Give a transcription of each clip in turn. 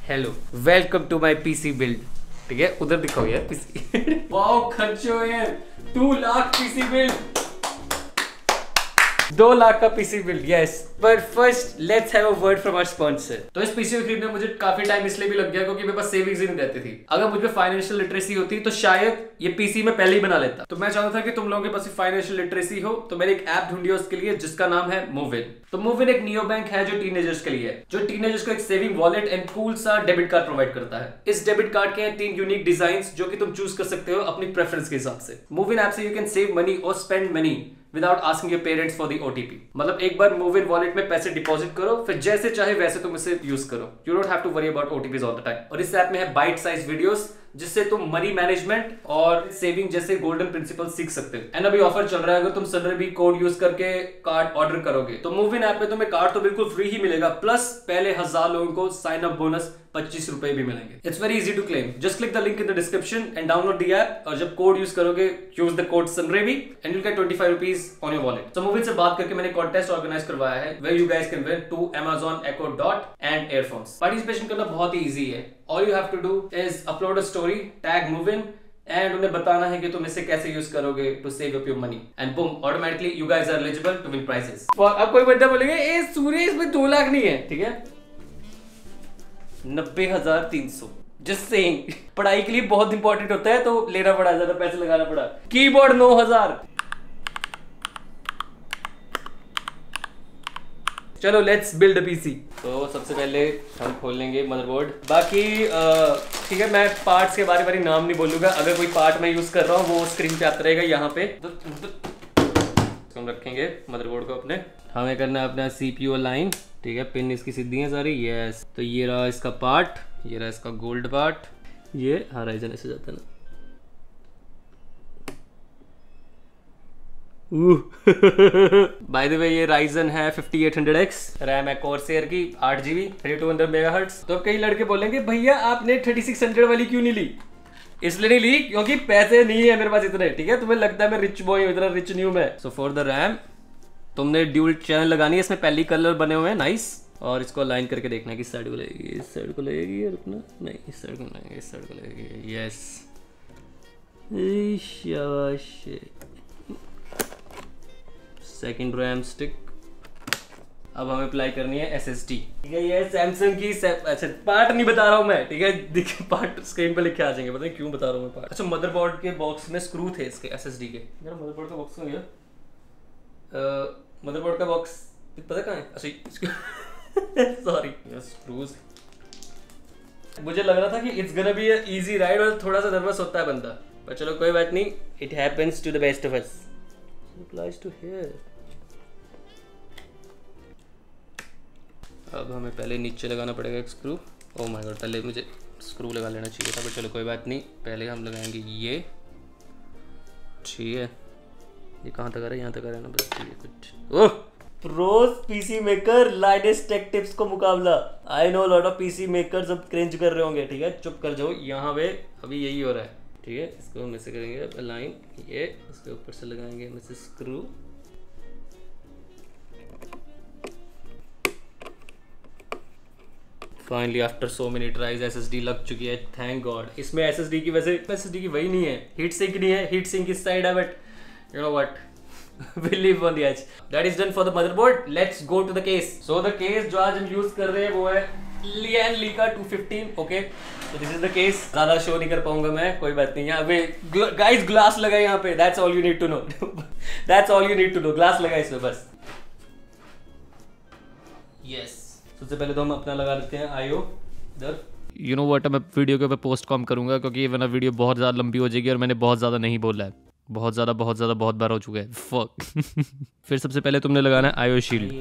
Hello, welcome to my PC build. ठीक है, उधर दिखाओ यार पीसी। वाओ खर्चो यार, 2 लाख पीसी बिल्ड, 2 लाख का पीसी बिल्ड। यस, पर first let's have a word from our sponsor. तो इस पीसी को खरीदने मुझे काफी टाइम इसलिए भी लग गया क्योंकि मेरे पास सेविंग्स ही नहीं रहती थी। अगर मुझे फाइनेंशियल लिटरेसी होती तो शायद ये पीसी मैं पहले ही बना लेता। तो मैं चाहता था कि तुम लोगों के पास फाइनेंशियल लिटरेसी हो, तो मैंने एक ऐप ढूंढी है उसके लिए जिसका नाम है मूविन। तो मूविन एक नियो बैंक है जो टीनेजर्स के लिए है, जो टीनेजर्स को एक सेविंग वॉलेट एंड कूल सा डेबिट कार्ड प्रोवाइड करता है। इस डेबिट कार्ड के हैं 3 यूनिक डिजाइन जो कि तुम चूज कर सकते हो अपनी प्रेफरेंस के हिसाब से। मूविन ऐप से you can save money or spend money without asking your parents for the OTP. मतलब एक बार मूविन वॉलेट में पैसे डिपॉजिट करो, फिर जैसे चाहे वैसे तुम इसे यूज करो। You don't have to worry about OTPs all the time. और इस ऐप में है बाइट साइज वीडियोस जिससे तुम मनी मैनेजमेंट और सेविंग जैसे गोल्डन प्रिंसिपल सीख सकते हो। एंड अभी ऑफर चल रहा है, अगर तुम सनरबी कोड यूज करके कार्ड ऑर्डर करोगे तो मूविन ऐप में तुम्हें कार्ड तो बिल्कुल फ्री ही मिलेगा, प्लस पहले 1000 लोगों को साइन अप बोनस 25 रुपए भी मिलेंगे। It's very easy to claim, just click the link in the description and download the app. और जब कोड यूज करोगे यूज द कोड सनरेबी and you get 25 rupees on your wallet. तो मूविन से बात करके मैंने कॉन्टेस्ट ऑर्गेनाइज करवाया है where you guys can win 2 Amazon Echo Dot and earphones. Participation करना बहुत ही इजी है। All you have to do is upload a story, tag मूविन एंड उन्हें बताना है कि तुम इसे कैसे यूज करोगे to save up your money and boom, automatically you guys are eligible to win prizes. अब कोई बंदा बोलेगा ए सूर्य इसमें 2 लाख नहीं है, ठीक है, 90,300। जस्ट सेइंग, पढ़ाई के लिए बहुत इंपॉर्टेंट होता है तो लेना पड़ा, ज्यादा पैसे लगाना पड़ा। कीबोर्ड 9,000। चलो लेट्स बिल्ड अ पीसी। तो सबसे पहले हम खोल लेंगे मदरबोर्ड। बाकी ठीक है, मैं पार्ट्स के बारे नाम नहीं बोलूंगा। अगर कोई पार्ट मैं यूज कर रहा हूँ वो स्क्रीन पे आता रहेगा यहाँ पे। तो हम रखेंगे मदरबोर्ड को अपने, हमें करना है अपना CPU अलाइन। ठीक है, पिन इसकी सीधी है सारी। यस, तो ये रहा इसका पार्ट, ये रहा इसका गोल्ड पार्ट, ये हाइराइजन ऐसे जाता है ना। बाय द वे ये राइजन है 5800X, रैम है कोरसेयर की 8GB 3200 MHz। तो अब कई लड़के बोलेंगे भैया आपने 3600 वाली क्यों नहीं ली? इसलिए नहीं ली क्योंकि पैसे नहीं है मेरे पास इतने। ठीक है, तुम्हें लगता है मैं रिच बॉय हूँ, इतना रिच नहीं हूँ मैं। सो फॉर द रैम तुमने ड्यूल चैनल लगानी है, इसमें पहली कलर बने हुए हैं नाइस। और इसको अलाइन करके देखना है किस साइड को लगेगी। इस साइड को लगेगी या रुकना नहीं, इस साइड को लगेगी, इस साइड को लगेगी। यस, शाबाश। Second RAM stick. अब हमें अप्लाई करनी है SSD। ठीक है, ये सैमसंग की अच्छा पार्ट नहीं बता रहा हूँ मैं, ठीक है, देखिए पार्ट स्क्रीन पे लिखे आ जाएंगे। पता है क्यों बता रहा हूँ मैं पार्ट? अच्छा, मदरबोर्ड के बॉक्स में स्क्रू थे इसके SSD के। मेरा मदरबोर्ड का बॉक्स हो गया। मदरबोर्ड का बॉक्स पता कहाँ है? अच्छा सॉरी, स्क्रूज। मुझे लग रहा था कि it's gonna be easy ride और थोड़ा सा नर्वस होता है बंदा, पर चलो कोई बात नहीं, it happens to the best of us. Applies to here. अब हमें पहले नीचे लगाना पड़ेगा एक स्क्रू। ओह माय गॉड, पहले मुझे स्क्रू लगा लेना चाहिए था, पर चलो कोई बात नहीं। पहले हम लगाएंगे ये। ठीक है, ये कहाँ तक आ रहा है? यहाँ तक आ रहा है ना बस। ठीक है, कुछ oh pros PC maker Linus tech tips को मुकाबला। I know lot of PC makers अब क्रेंज कर रहे होंगे। ठीक है, चुप कर जाओ, यहाँ पे अभी यही हो रहा है। ठीक है, इसको हम ऐसे करेंगे अलाइन, ये इसके ऊपर से लगाएंगे हम ऐसे screw. Finally after so many tries SSD लग चुकी है, थैंक गॉड। इसमें SSD की वैसे SSD की वही नहीं है, हीट सिंक नहीं है। हीट सिंक इस साइड है, but you know what, we'll leave on the edge. That is done for the motherboard. Let's go to the case. So the case जो आज हम यूज कर रहे हैं वो है Lian Leica 215. Okay, so this is the case. ज़्यादा show नहीं कर पाऊंगा मैं, कोई बात नहीं है। अबे guys ग्लास लगा यहाँ पे, that's all you need to know. That's all you need to know. Glass लगा इसमें बस। Yes. सबसे पहले तो हम अपना लगा देते हैं IO इधर। You know what, मैं वीडियो के ऊपर पोस्ट कम करूंगा क्योंकि वरना वीडियो बहुत ज़्यादा लंबी हो जाएगी और मैंने बहुत ज़्यादा नहीं बोला है। बहुत ज़्यादा बहुत बार हो चुका है। फक। फिर सबसे पहले तुमने लगाना है IO shield.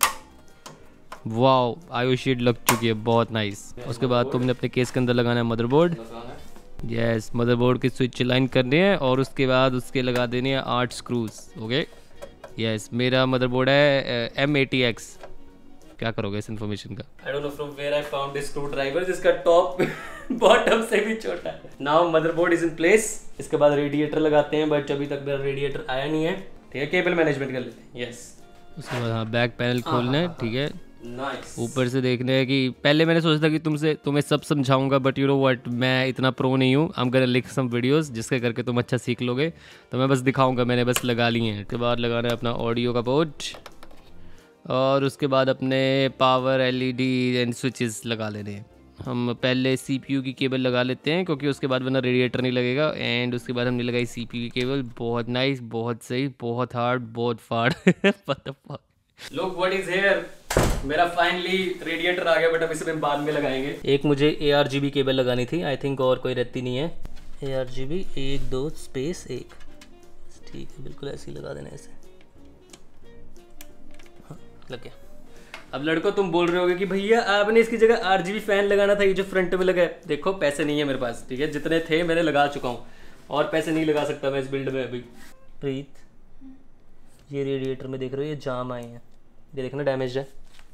Wow, IO shield लग चुकी है, बहुत नाइस। उसके बाद तुमने अपने केस के अंदर लगाना है मदरबोर्ड। यस, मदरबोर्ड की स्विच लाइन करनी है और उसके बाद उसके लगा देनी है 8 स्क्रूज। ओके, यस, मेरा मदरबोर्ड है M80X। क्या करोगे इस इन्फॉर्मेशन का? I don't know from where I found this screwdriver जिसका टॉप बॉटम से भी छोटा है। Now motherboard is in place। इसके बाद रेडिएटर लगाते हैं, बट अभी तक मेरा रेडिएटर आया नहीं है। ठीक है, केबल मैनेजमेंट कर लेते हैं। यस, उसके बाद हाँ बैक पैनल खोलना है। ठीक है, नाइस। ऊपर से देखने है कि पहले मैंने सोचा था कि तुम्हें सब समझाऊंगा, बट यू नो व्हाट, मैं इतना प्रो नहीं हूँ। आई एम गोना लिख सम वीडियोस जिसके करके तुम अच्छा सीख लोगे, तो मैं बस दिखाऊंगा। मैंने बस लगा लिए हैं। उसके बाद लगाना है अपना ऑडियो का पोर्ट, और उसके बाद अपने पावर एलईडी एंड स्विचेस लगा लेने हैं। हम पहले सीपीयू की केबल लगा लेते हैं, क्योंकि उसके बाद वरना रेडिएटर नहीं लगेगा। एंड उसके बाद हमने लगाई सीपीयू की केबल। बहुत नाइस, बहुत सही, बहुत हार्ड, बहुत फाड़। लुक व्हाट इज हियर, मेरा फाइनली रेडिएटर आ गया, बट अब इसे हम बाद में लगाएंगे। एक मुझे ARGB केबल लगानी थी, आई थिंक और कोई रहती नहीं है। ARGB 1 2 स्पेस 1, ठीक है, बिल्कुल ऐसे ही लगा देना ऐसे। हाँ, लग गया। अब लड़कों तुम बोल रहे होगे कि भैया आपने इसकी जगह RGB फैन लगाना था, ये जो फ्रंट में लगा है। देखो पैसे नहीं है मेरे पास, ठीक है, जितने थे मैंने लगा चुका हूँ, और पैसे नहीं लगा सकता मैं इस बिल्ड में अभी। प्रीत, ये रेडिएटर में देख रहे हो, ये जाम आए हैं, ये देखना डैमेज है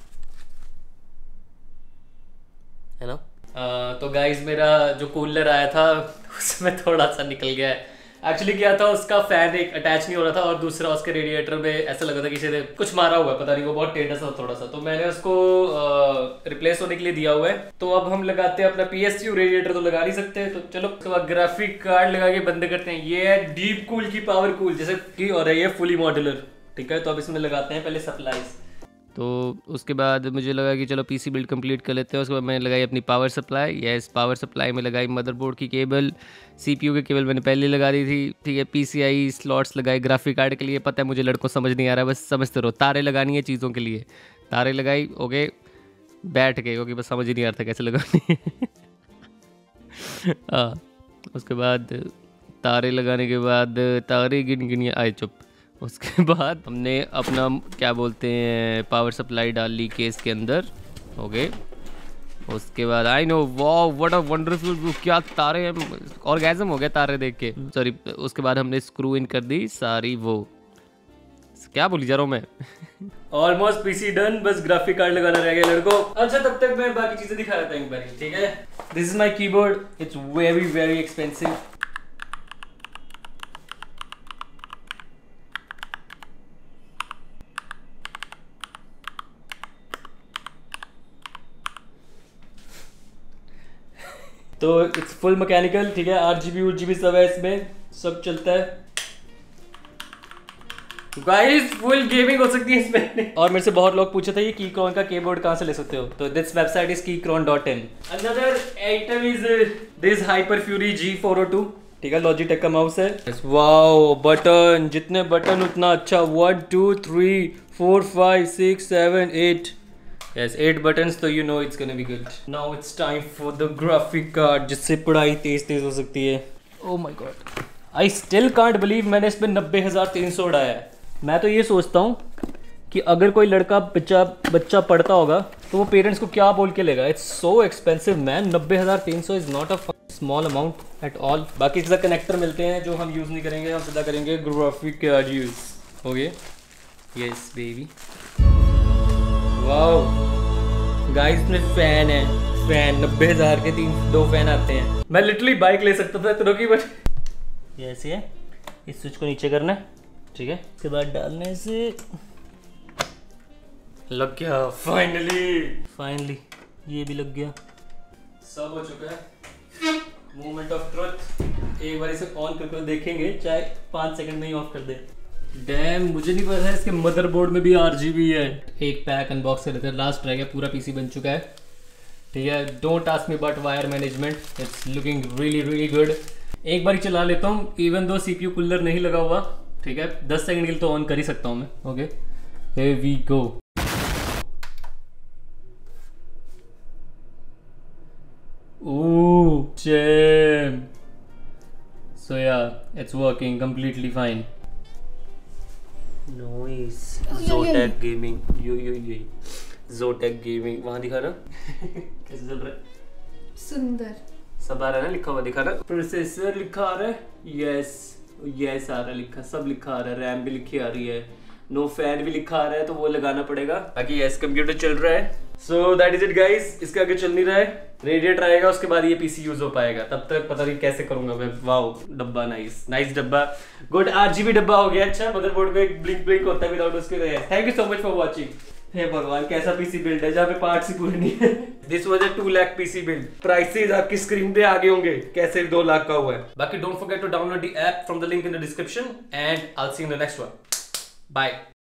ना। तो गाइज मेरा जो कूलर आया था उसमें थोड़ा सा निकल गया है। एक्चुअली क्या था, उसका फैन एक अटैच नहीं हो रहा था, और दूसरा उसके रेडिएटर में ऐसा लगा था किसी ने कुछ मारा हुआ है, पता नहीं, वो बहुत टेढ़ा सा थोड़ा सा, तो मैंने उसको रिप्लेस होने के लिए दिया हुआ है। तो अब हम लगाते हैं अपना PSU रेडिएटर, तो लगा नहीं सकते, तो चलो उसके बाद ग्राफिक कार्ड लगा के बंद करते हैं। ये है डीप कूल की पावर कूल जैसे कि, और ये फुली मॉड्यूलर, ठीक है। तो अब इसमें लगाते हैं पहले सप्लाईज। तो उसके बाद मुझे लगा कि चलो पीसी बिल्ड कंप्लीट कर लेते हैं। उसके बाद मैंने लगाई अपनी power supply. Yes, power supply में लगाई मदरबोर्ड की केबल। सीपीयू की केबल मैंने पहले लगा दी थी, ठीक है। PCI स्लॉट्स लगाए ग्राफिक कार्ड के लिए। पता है मुझे लड़कों समझ नहीं आ रहा है, बस समझते रहो। तारे लगानी है चीज़ों के लिए, तारे लगाई, ओके, बैठ गए, क्योंकि बस समझ ही नहीं आ रहा था कैसे लगानी है। हाँ, उसके बाद तारे लगाने के बाद तारे गिन गिन आए, चुप। उसके बाद हमने अपना क्या बोलते हैं पावर सप्लाई डाल ली केस के अंदर, ओके। उसके बाद I know, wow what a wonderful, क्या तारे हैं, ऑर्गेज़म हो गया तारे देख के, सॉरी। उसके बाद हमने स्क्रू इन कर दी सारी, वो क्या बोली जा रहा हूँ मैं। ऑलमोस्ट पीसी डन, बस ग्राफिक कार्ड लगाना रह गया लड़कों। अच्छा, तब तक मैं बाकी चीजें दिखा देता हूँ एक बार, ठीक है। This is my keyboard, it's very very expensive. तो इट्स फुल मैकेनिकल, ठीक है। RGB सब है इसमें, सब चलता है गाइस, फुल गेमिंग हो सकती है इसमें। और मेरे से बहुत लोग पूछे थे ये कीक्रॉन का कीबोर्ड कहाँ से ले सकते हो, तो this website is keychron.in। Another item is this hyper fury G402, ठीक है, लॉजिटेक का माउस है। वाओ, बटन, जितने बटन उतना अच्छा। 1 2 3 4 5 6 7 8, yes 8 buttons, तो you know it's gonna be good. Now it's time for the graphic card, जिससे पढ़ाई तेज हो सकती है। Oh my god, I still can't believe मैंने इस पे 90,300 उड़ाया है। मैं तो ये सोचता हूँ कि अगर कोई लड़का बच्चा पढ़ता होगा तो वो पेरेंट्स को क्या बोल के लेगा। It's so expensive man, 90,300 is not a small amount at all. बाकी इसका कनेक्टर मिलते हैं जो हम यूज़ नहीं करेंगे, हम सीधा करेंगे graphic card use. Okay, yes baby. Wow guys, में फैन है, फैन 90,000 के 2 फैन आते हैं। मैं लिटरली बाइक ले सकता था इतनों की, बट ये ऐसे है। इस स्विच को नीचे करना है, ठीक है। उसके बाद डालने से लग गया, फाइनली ये भी लग गया, सब हो चुका है। मोमेंट ऑफ ट्रुथ, एक बार इसे ऑन करके देखेंगे, चाहे 5 सेकंड में ही ऑफ कर दे। डैम, मुझे नहीं पता है इसके मदरबोर्ड में भी RGB है। एक पैक अनबॉक्स कर लेते हैं, लास्ट रह गया, पूरा पीसी बन चुका है, ठीक है। Don't ask me about wire management, it's looking really good. एक बार चला लेता हूँ, इवन दो CPU कूलर नहीं लगा हुआ, ठीक है। 10 सेकंड के लिए तो ऑन कर ही सकता हूँ मैं, okay. Here we go. Ooh, damn. So yeah, it's working completely fine. Nice. Zotac Gaming, ये Zotac Gaming, वहाँ दिखा ना। कैसे चल रहा है? सुंदर सब आ रहा है ना, लिखा हुआ दिखा ना। प्रोसेसर लिखा आ रहा है, यस आ रहा है, लिखा सब लिखा आ रहा है। रैम भी लिखी आ रही है, नो फैन भी लिखा आ रहा है, तो वो लगाना पड़ेगा। बाकी यस, कंप्यूटर चल रहा है। So that is it guys, इसके आगे चल नहीं रहा है। रेडिएटर आएगा, उसके बाद ये पीसी यूज हो पाएगा, तब तक पता नहीं कैसे करूंगा मैं। वाओ, डब्बा नाइस डब्बा, गुड। RGB डब्बा हो गया। अच्छा, मदरबोर्ड में ब्लिंक होता है विदाउट उसके। Thank you so much for watching. हे भगवान, कैसा पीसी बिल्ड है जहाँ पे पार्ट्स ही पूरे नहीं है। This was a 2 lakh PC build. Prices आपकी स्क्रीन पे आगे होंगे कैसे 2 लाख का हुआ है। बाकी don't forget to download the app from the link in the description and I will see you in the next one. Bye.